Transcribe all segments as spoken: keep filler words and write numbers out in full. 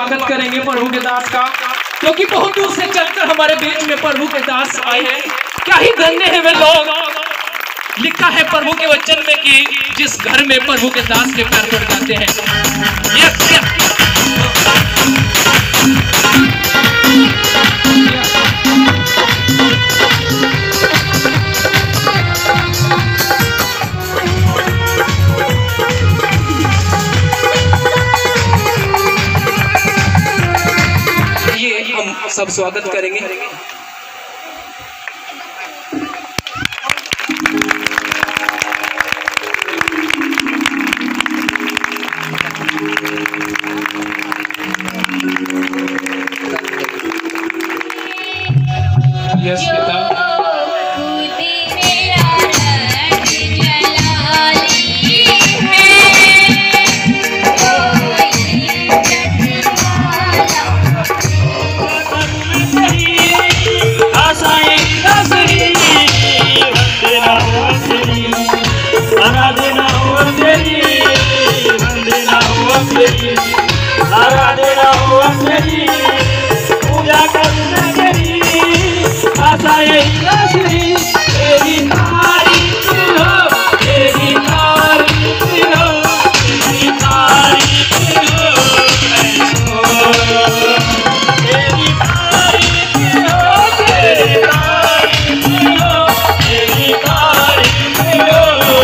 स्वागत करेंगे प्रभु के दास का, क्योंकि बहुत दूर से चलकर हमारे बीच में प्रभु के दास आए हैं। क्या ही धन्य है वे लोग। लिखा है प्रभु के वचन में कि जिस घर में प्रभु के दास के पैर पड़ जाते हैं। Yes, yes. ये हम सब स्वागत करेंगे। यस पिता। आराधना हो तेरी, पूजा करना तेरी, आशा यही आसरी, तेरी तारीफ हो, तेरी तारीफ हो, तेरी तारीफ हो, तेरी तारीफ हो, तेरी तारीफ हो, तेरी तारीफ हो।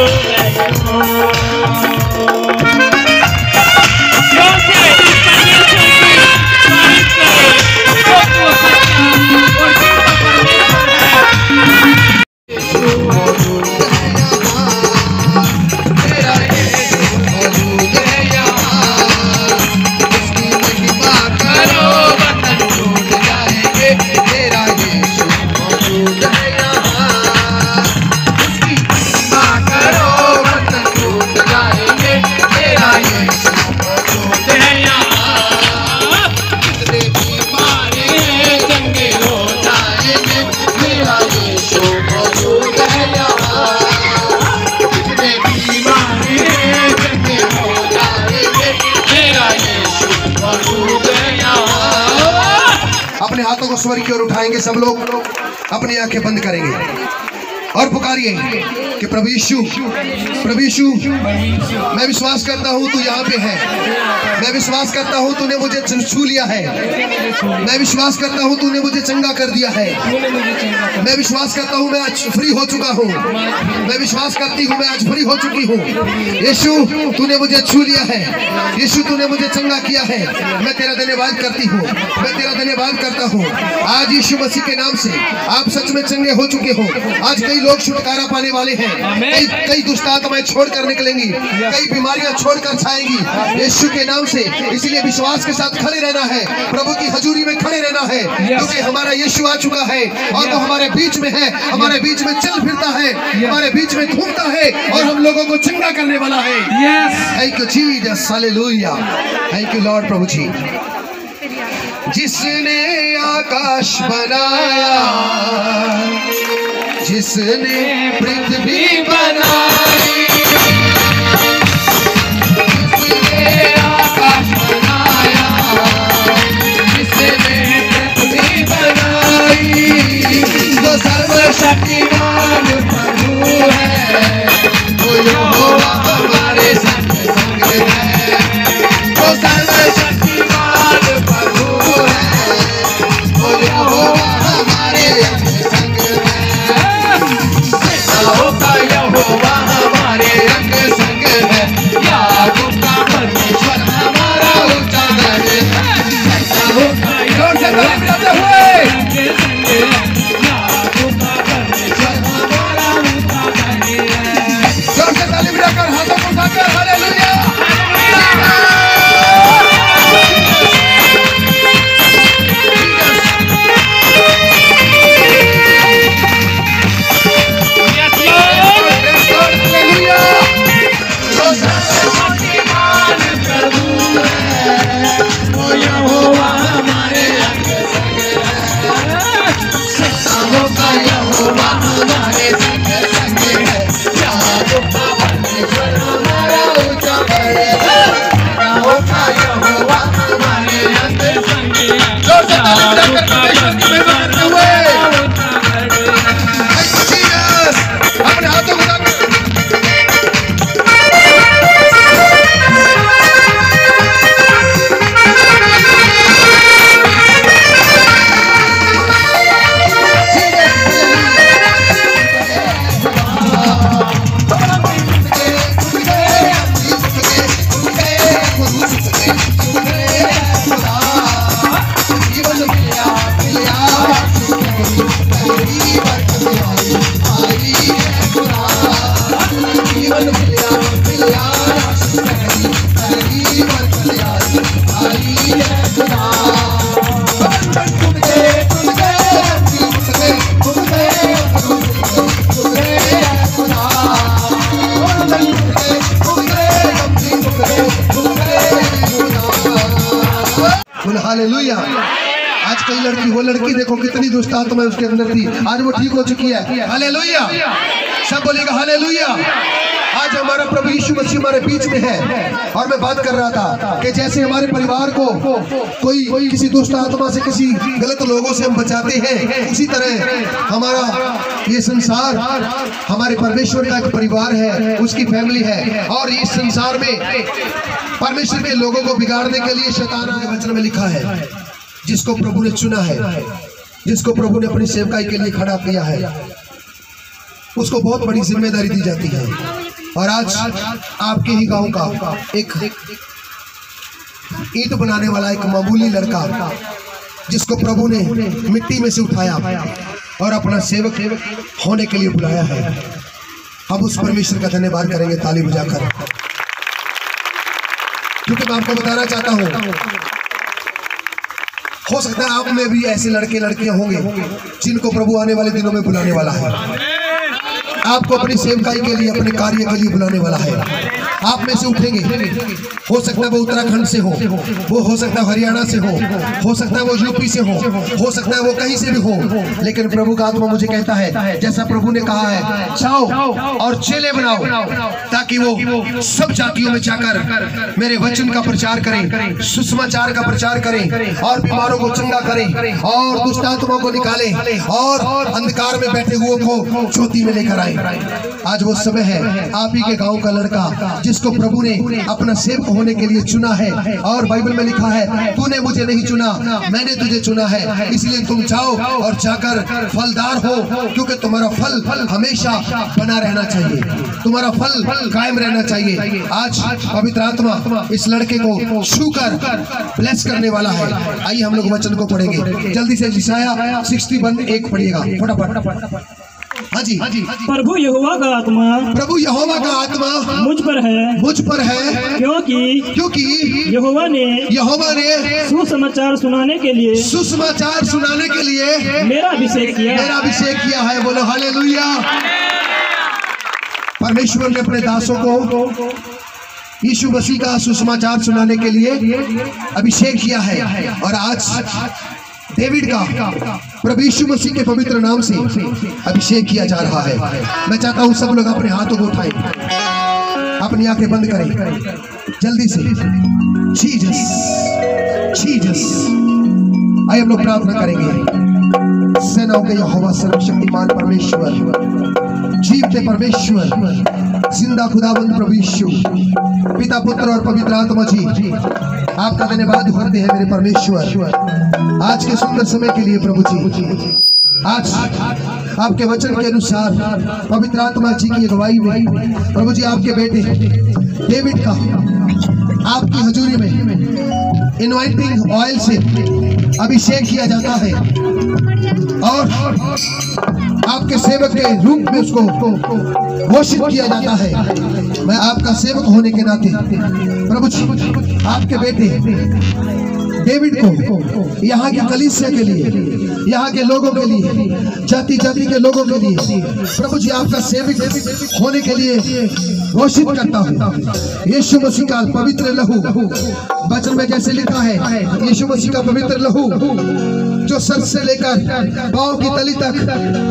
अपने हाथों को स्वर की ओर उठाएंगे सब लोग, अपनी आंखें बंद करेंगे और पुकारिए कि प्रभु यीशु, प्रभु यीशु, मैं विश्वास करता हूँ तू यहाँ पे है। मैं विश्वास करता हूँ तूने मुझे छू लिया है। मैं विश्वास करता हूँ तूने मुझे चंगा कर दिया है। मैं विश्वास करता हूँ मैं आज फ्री हो चुका हूँ। मैं विश्वास करती हूँ मैं आज फ्री हो चुकी हूँ। यीशु तूने मुझे छू लिया है। यीशु तूने मुझे चंगा किया है। मैं तेरा धन्यवाद करती हूँ, मैं तेरा धन्यवाद करता हूँ। आज यीशु मसीह के नाम से आप सच में चंगे हो चुके हो। आज कई लोग छुटकारा पाने वाले हैं। कई कई दुष्ट आत्माएं छोड़कर निकलेंगी, कई बीमारियां छोड़कर छाएंगी यीशु के नाम से। इसलिए विश्वास के साथ खड़े रहना है, प्रभु की हजूरी में खड़े रहना है, क्योंकि हमारा यीशु आ चुका है और वो हमारे बीच में है, हमारे बीच में चल फिरता है, हमारे बीच में घूमता है और हम लोगों को चंगा करने वाला है। Thank you Jesus, hallelujah, thank you lord. प्रभु जी, जिसने आकाश बनाया, जिसने पृथ्वी बनाई, जिसने आकाश बनाया, जिसने पृथ्वी बनाई, वो सर्वशक्तिमान प्रभु है। वो यहोवा हमारे संग संग है। वो सर्वशक्तिमान प्रभु है। वो यहोवा हमारे संग संग है। यहोवा हमारे अपने हाथों को हालेलुया। आज कई लड़की, वो लड़की देखो कितनी दुष्ट आत्मा उसके अंदर थी, आज वो ठीक हो चुकी है। हालेलुया, सब बोलेगा हालेलुया। आज हमारा प्रभु यीशु मसीह हमारे बीच में है। और मैं बात कर रहा था कि जैसे हमारे परिवार को कोई किसी दुष्ट आत्मा से, किसी गलत लोगों से हम बचाते हैं, उसी तरह हमारा ये संसार हमारे परमेश्वर का एक परिवार है, उसकी फैमिली है। और इस संसार में परमेश्वर के लोगों को बिगाड़ने के लिए शैतान के वचन में लिखा है, जिसको प्रभु ने चुना है, जिसको प्रभु ने अपनी सेवकाई के लिए खड़ा किया है, उसको बहुत बड़ी जिम्मेदारी दी जाती है। और आज आपके ही गांव का एक ईंट बनाने वाला एक मामूली लड़का, जिसको प्रभु ने मिट्टी में से उठाया और अपना सेवक होने के लिए बुलाया है, हम उस परमेश्वर का धन्यवाद करेंगे ताली बजाकर। क्योंकि मैं आपको बताना चाहता हूं, हो सकता है आप में भी ऐसे लड़के लड़कियां होंगे जिनको प्रभु आने वाले दिनों में बुलाने वाला है, आपको अपनी सेवकाई के लिए, अपने कार्य के लिए बुलाने वाला है। आप में से उठेंगे, हो सकता है वो उत्तराखंड से हो, वो हो सकता है हरियाणा से हो, हो सकता है वो यूपी से हो, हो सकता है वो कहीं से भी हो, लेकिन प्रभु का आत्मा मुझे कहता है, जैसा प्रभु ने कहा है, जाओ और चेले बनाओ, ताकि वो सब जातियों में जाकर मेरे वचन का प्रचार करें, सुसमाचार का प्रचार करें, और बीमारों को चंगा करें, और दुष्ट आत्माओं को निकालें, और अंधकार में बैठे हुए को ज्योति में लेकर आए। आज वो समय है, आप ही के गांव का लड़का जिसको प्रभु ने अपना सेवक होने के लिए चुना है। और बाइबल में लिखा है, तूने मुझे नहीं चुना, मैंने तुझे चुना है, इसलिए तुम जाओ और जाकर फलदार हो, क्योंकि तुम्हारा फल फल हमेशा बना रहना चाहिए, तुम्हारा फल फल कायम रहना चाहिए। आज पवित्र आत्मा इस लड़के को छूकर ब्लेस करने वाला है। आइए हम लोग वचन को पढ़ेंगे जल्दी से। यशायाह इकसठ एक पढ़िएगा फटाफट। हाँ जी, हाँ जी। प्रभु यहोवा का आत्मा, प्रभु यहोवा का आत्मा मुझ पर है, मुझ पर है, क्योंकि क्योंकि यहोवा ने यहोवा ने सुसमाचार सुनाने के लिए सुसमाचार सुनाने के लिए मेरा अभिषेक किया मेरा अभिषेक किया है। बोलो हालेलुया। परमेश्वर ने अपने दासों को यीशु मसीह का सुसमाचार सुनाने के लिए अभिषेक किया है। और आज डेविड का प्रभु यीशु मसीह के पवित्र नाम से अभिषेक किया जा रहा है। मैं चाहता हूं सब लोग अपने हाथों को उठाएं, अपनी आंखें बंद करें जल्दी से। Jesus Jesus. आइए हम लोग प्रार्थना करेंगे। सेनाओं के यहोवा सर्वशक्तिमान परमेश्वर, जीवते परमेश्वर, जिंदा खुदाबंद प्रभु यीशु, पिता पुत्र और पवित्र आत्मा जी, आपका धन्यवाद करते हैं मेरे परमेश्वर आज के सुंदर समय के लिए। प्रभु जी आज आपके वचन के अनुसार पवित्र आत्मा जी की अगुवाई में प्रभु जी आपके बेटे डेविड का आपकी हजूरी में इनवाइटिंग ऑयल से अभिषेक किया जाता है और आपके सेवक के रूप में उसको घोषित किया जाता है। मैं आपका सेवक होने के नाते प्रभु जी आपके बेटे डेविड को यहाँ की कलीसिया के लिए, यहाँ के लोगों के लिए, जाति जाति के लोगों के लिए प्रभु जी आपका सेवक होने के लिए घोषित करता हूँ। यीशु मसीह का पवित्र लहू, वचन में जैसे लिखा है, यीशु मसीह का पवित्र लहू जो सर से लेकर पांव की तली तक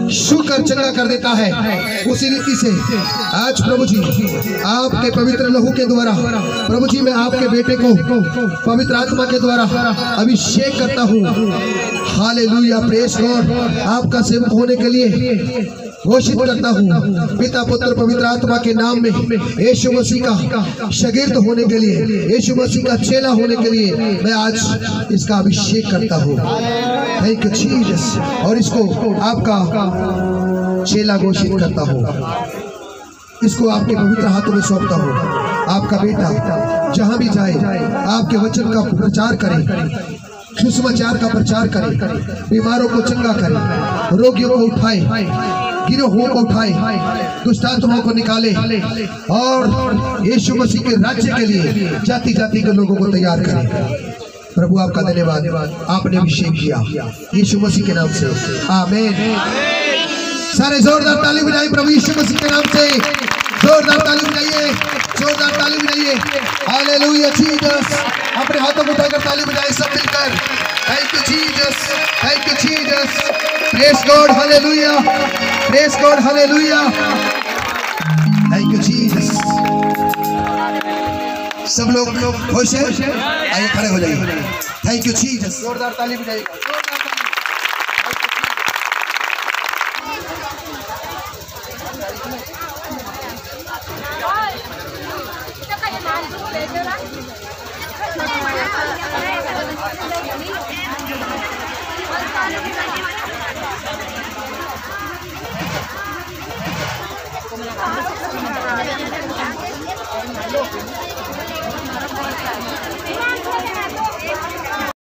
छू कर चंगा कर देता है, उसी रीति से आज प्रभु जी आपके पवित्र लहू के द्वारा प्रभु जी मैं आपके बेटे को पवित्र आत्मा के द्वारा अभिषेक करता हूँ। Hallelujah, praise God. आपका सेवक होने के लिए घोषित करता हूँ पिता पुत्र पवित्र आत्मा के नाम में, यीशु मसीह का शागिर्द होने के लिए, यीशु मसीह का चेला होने के लिए मैं आज इसका अभिषेक करता हूँ। Thank you Jesus. और इसको आपका चेला घोषित करता हूँ, इसको आपके पवित्र हाथों में सौंपता हूँ। आपका बेटा जहाँ भी जाए आपके वचन का प्रचार करे, सुसमाचार का प्रचार करे, बीमारों को चंगा करे, रोगियों को उठाए, गिरोहों को उठाए, दुष्ट आत्माओं को निकाले और यीशु मसीह के राज्य के लिए जाति जाति के लोगों को तैयार करे। प्रभु आपका धन्यवाद, आपने अभिषेक किया यीशु मसीह के नाम से, आमीन। सारे जोरदार ताली बजाइए प्रभु यीशु मसीह के नाम से, जोरदार ताली बजाइए, जोरदार ताली बजाइए। Hallelujah Jesus. अपने हाथों को उठाकर ताली बजाइए सब मिलकर। Thank you Jesus, thank you Jesus, praise God, hallelujah, praise God, hallelujah, thank you Jesus. सब लोग खुश हैं? आइए खड़े हो जाइए। थैंक यू जीसस, जोरदार ताली बजाइएगा। Thank you.